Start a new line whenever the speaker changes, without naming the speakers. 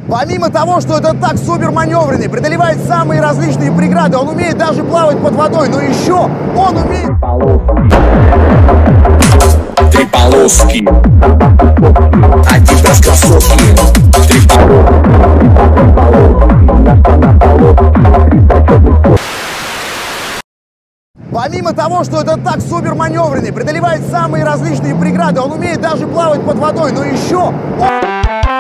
Помимо того, что это так супер маневренный, преодолевает самые различные преграды, он умеет даже плавать под водой, но еще он умеет...
Три полоски, Адидас кроссовки, три
Помимо того, что это так супер маневренный, преодолевает самые различные преграды, он умеет даже плавать под водой, но еще...